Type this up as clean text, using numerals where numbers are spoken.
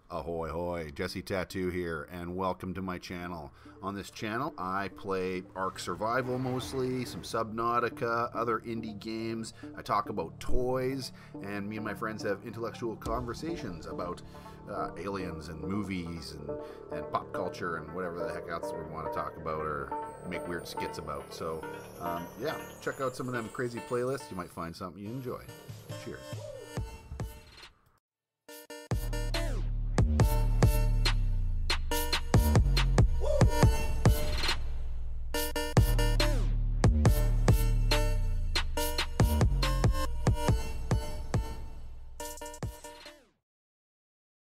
Ahoy Hoy Jessetattoo here, and welcome to my channel. On this channel, I play Ark Survival mostly, some Subnautica, other indie games. I talk about toys, and me and my friends have intellectual conversations about aliens and movies and pop culture and whatever the heck else we want to talk about or make weird skits about. So, yeah, check out some of them crazy playlists. You might find something you enjoy. Cheers.